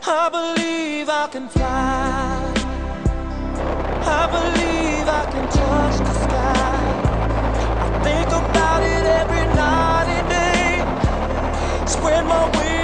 I believe I can fly. I believe I can touch the sky. I think about it every night and day. Spread my wings.